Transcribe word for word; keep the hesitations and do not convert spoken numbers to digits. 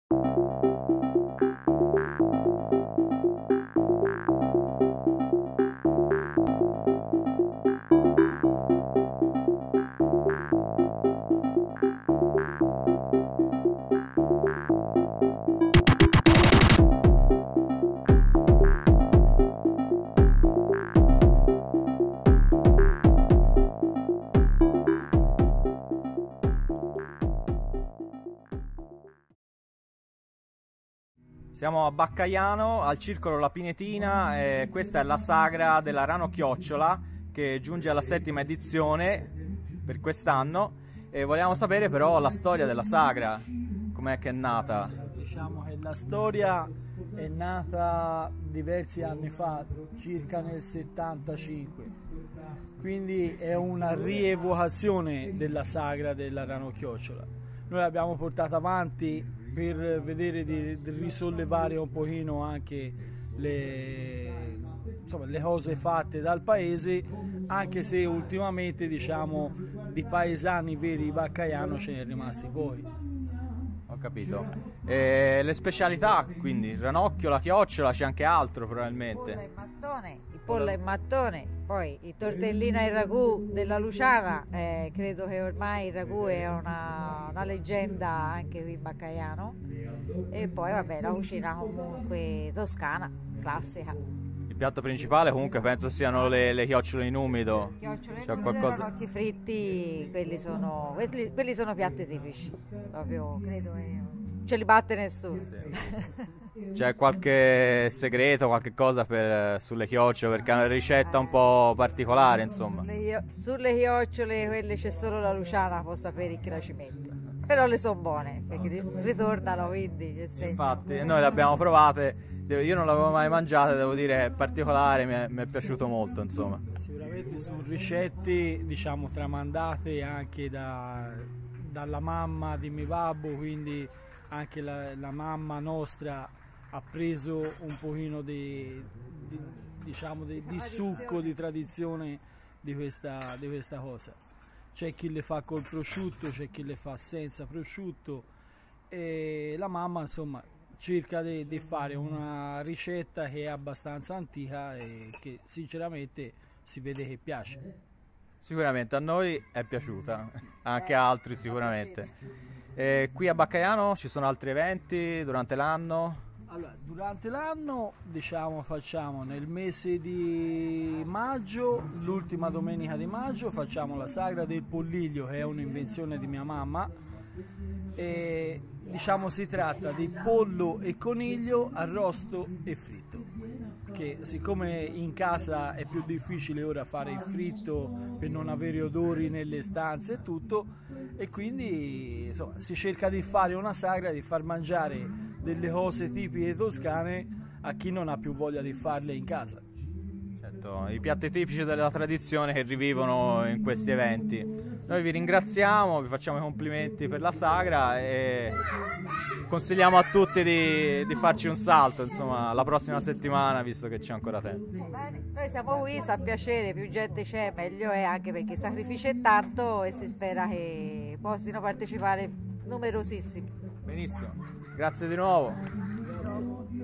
Siamo a Baccaiano, al Circolo La Pinetina, e questa è la sagra della Ranocchiocciola che giunge alla settima edizione per quest'anno, e vogliamo sapere però la storia della sagra, com'è che è nata. Diciamo che la storia è nata diversi anni fa, circa nel settantacinque, quindi è una rievocazione della sagra della Ranocchiocciola. Noi l'abbiamo portata avanti per vedere di, di risollevare un pochino anche le, insomma, le cose fatte dal paese, anche se ultimamente, diciamo, di paesani veri di Baccaiano ce ne è rimasti pochi. Ho capito. E le specialità, quindi ranocchio, la chiocciola, c'è anche altro probabilmente. Pollo e mattone, il pollo e mattone, poi il tortellino e il ragù della Luciana, eh, credo che ormai il ragù è una, una leggenda anche qui in Baccaiano, e poi vabbè la cucina comunque toscana, classica. Il piatto principale comunque penso siano le, le chiocciole in umido. Chiocciole C'è in qualcosa... ranocchi fritti, quelli sono, quelli, quelli sono piatti tipici, proprio credo che ce li batte nessuno. Sì. C'è qualche segreto, qualche cosa per, sulle chiocciole, perché è una ricetta un po' particolare, insomma. Sulle, sulle chiocciole quelle c'è solo la Luciana, può sapere chi la ci mette, però le sono buone perché ritornano, quindi nel senso. Infatti noi le abbiamo provate, io non l'avevo mai mangiata, devo dire è particolare, mi è, mi è piaciuto molto, insomma. Sicuramente sono ricette, diciamo, tramandate anche da, dalla mamma di mio babbo, quindi anche la, la mamma nostra ha preso un pochino di, di, diciamo di, di succo, di tradizione di questa, di questa cosa. C'è chi le fa col prosciutto, c'è chi le fa senza prosciutto, e la mamma, insomma, cerca di, di fare una ricetta che è abbastanza antica e che sinceramente si vede che piace. Sicuramente a noi è piaciuta, anche a altri sicuramente. E qui a Baccaiano ci sono altri eventi durante l'anno? Allora, durante l'anno, diciamo, facciamo nel mese di maggio, l'ultima domenica di maggio, facciamo la sagra del Pollilio, che è un'invenzione di mia mamma, e diciamo si tratta di pollo e coniglio arrosto e fritto, che siccome in casa è più difficile ora fare il fritto per non avere odori nelle stanze e tutto, e quindi insomma, si cerca di fare una sagra, di far mangiare delle cose tipiche toscane a chi non ha più voglia di farle in casa. Certo, i piatti tipici della tradizione che rivivono in questi eventi. Noi vi ringraziamo, vi facciamo i complimenti per la sagra e consigliamo a tutti di, di farci un salto, insomma, la prossima settimana, visto che c'è ancora tempo. Bene, noi siamo qui, sa piacere, più gente c'è meglio è, anche perché il sacrificio è tanto e si spera che possano partecipare numerosissimi. Benissimo, grazie di nuovo.